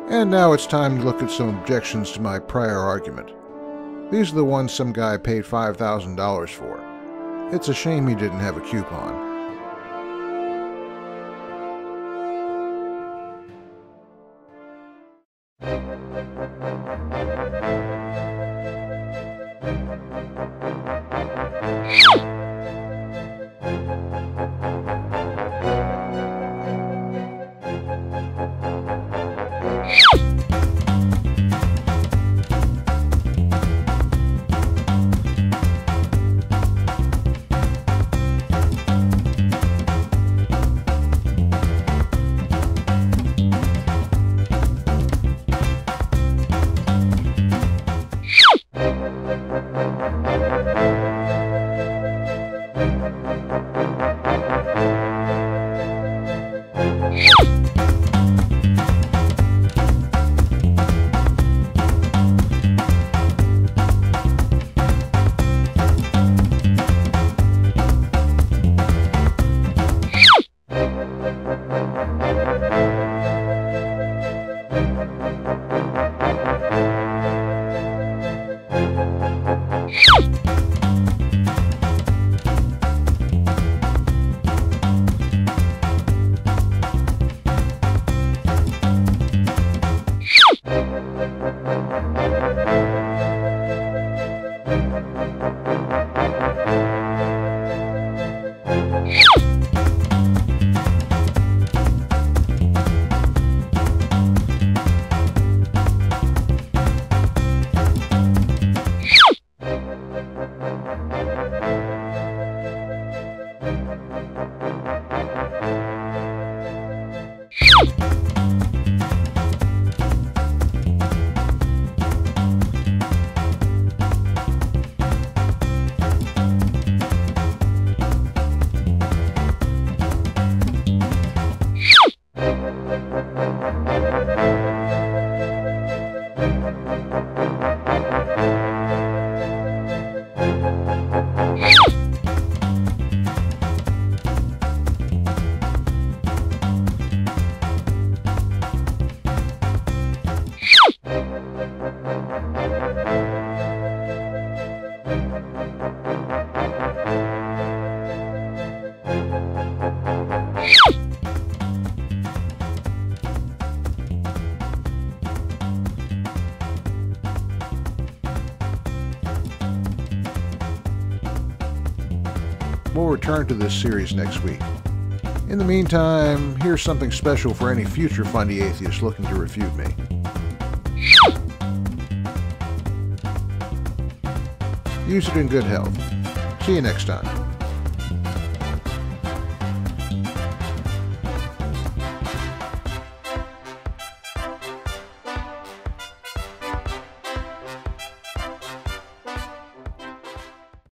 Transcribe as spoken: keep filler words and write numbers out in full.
And now it's time to look at some objections to my prior argument. These are the ones some guy paid five thousand dollars for. It's a shame he didn't have a coupon. We'll return to this series next week. In the meantime, here's something special for any future fundy atheists looking to refute me. Use it in good health. See you next time.